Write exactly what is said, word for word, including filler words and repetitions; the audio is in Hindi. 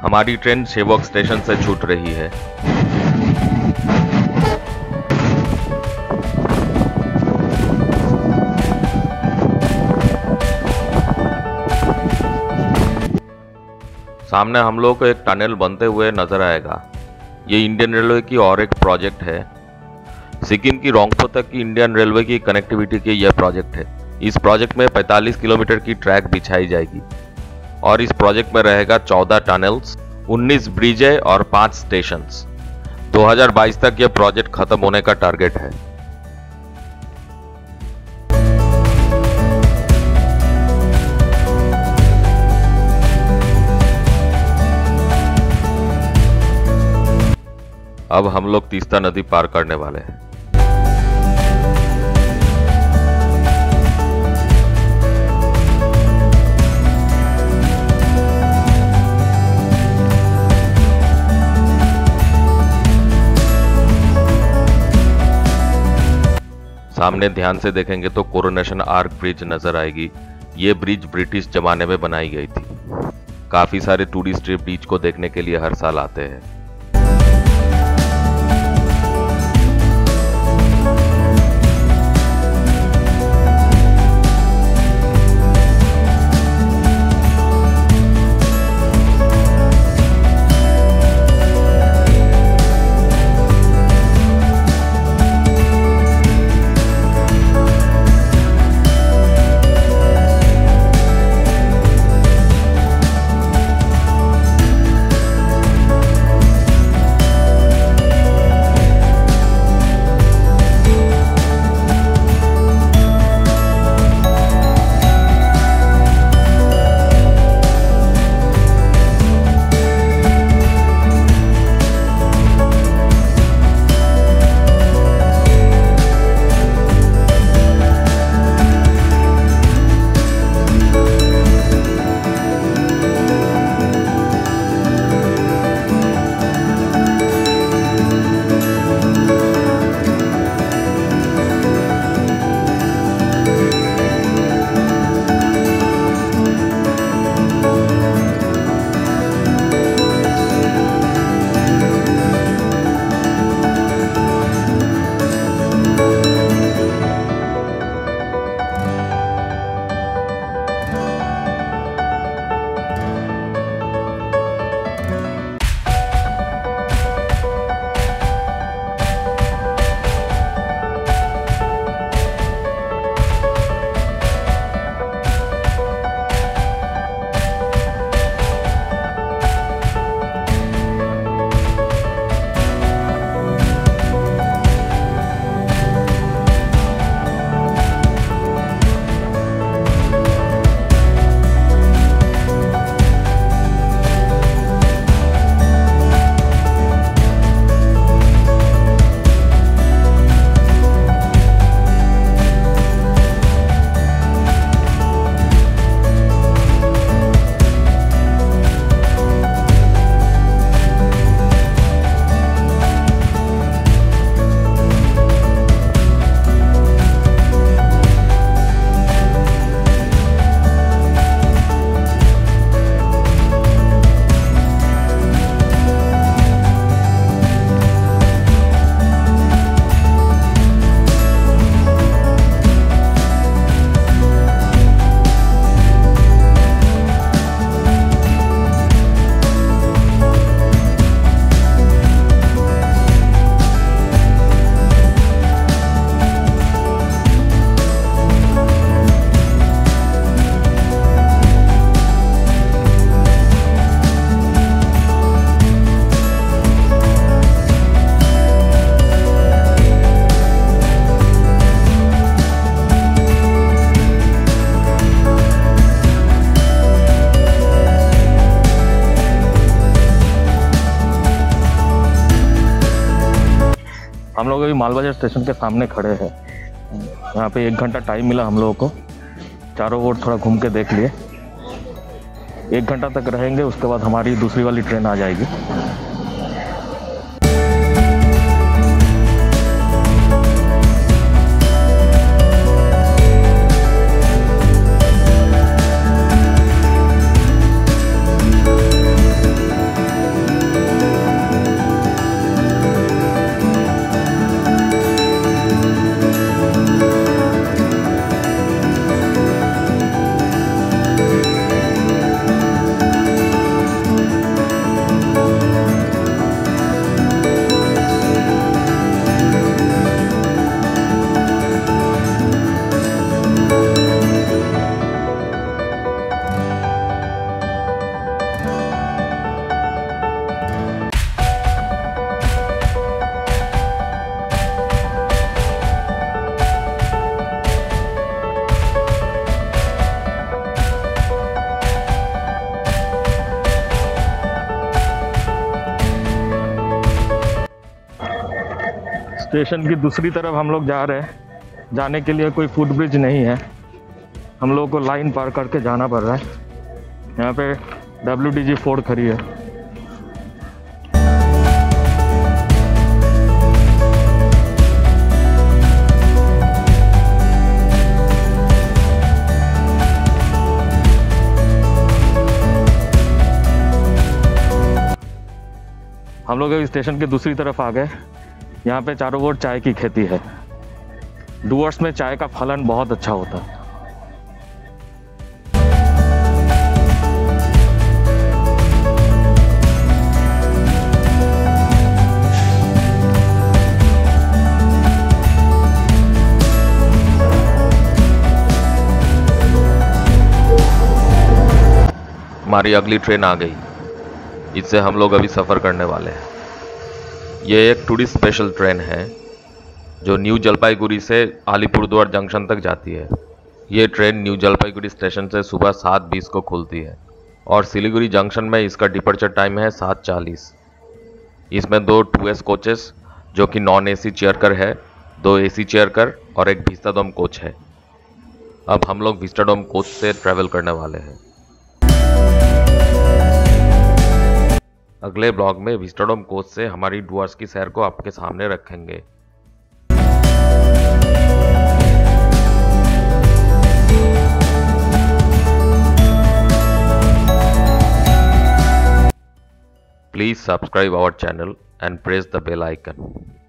हमारी ट्रेन सेवक स्टेशन से छूट रही है। सामने हम लोग को एक टनल बनते हुए नजर आएगा। ये इंडियन रेलवे की और एक प्रोजेक्ट है। सिक्किम की रोंगपो तक की इंडियन रेलवे की कनेक्टिविटी की यह प्रोजेक्ट है। इस प्रोजेक्ट में पैंतालीस किलोमीटर की ट्रैक बिछाई जाएगी और इस प्रोजेक्ट में रहेगा चौदह टनल्स, उन्नीस ब्रिजें और पांच स्टेशंस। दो हज़ार बाईस तक यह प्रोजेक्ट खत्म होने का टारगेट है। अब हम लोग तीस्ता नदी पार करने वाले हैं। सामने ध्यान से देखेंगे तो कोरोनेशन आर्क ब्रिज नजर आएगी। ये ब्रिज ब्रिटिश जमाने में बनाई गई थी। काफी सारे टूरिस्ट ब्रिज को देखने के लिए हर साल आते हैं। हम लोग अभी मालबाजार स्टेशन के सामने खड़े हैं। यहाँ पे एक घंटा टाइम मिला हम लोगों को, चारों ओर थोड़ा घूम के देख लिए। एक घंटा तक रहेंगे, उसके बाद हमारी दूसरी वाली ट्रेन आ जाएगी। स्टेशन की दूसरी तरफ हम लोग जा रहे हैं। जाने के लिए कोई फुट ब्रिज नहीं है, हम लोग को लाइन पार करके जाना पड़ रहा है। यहाँ पे डब्ल्यू डी जी फोर्ड खड़ी है। हम लोग अभी स्टेशन के दूसरी तरफ आ गए। यहाँ पे चारों ओर चाय की खेती है। डुवर्स में चाय का फलन बहुत अच्छा होता है। हमारी अगली ट्रेन आ गई, इससे हम लोग अभी सफ़र करने वाले हैं। ये एक टूरिस्ट स्पेशल ट्रेन है जो न्यू जलपाईगुड़ी से अलीपुरद्वार जंक्शन तक जाती है। ये ट्रेन न्यू जलपाईगुड़ी स्टेशन से सुबह सात बीस को खुलती है और सिलीगुड़ी जंक्शन में इसका डिपर्चर टाइम है सात चालीस। इसमें दो टू एस कोचेस जो कि नॉन एसी चेयर कार है, दो एसी चेयर कार और एक विस्टाडोम कोच है। अब हम लोग विस्टाडोम कोच से ट्रैवल करने वाले हैं। अगले ब्लॉग में विस्टाडोम कोच से हमारी डुवर्स की सैर को आपके सामने रखेंगे। Please subscribe our channel and press the bell icon.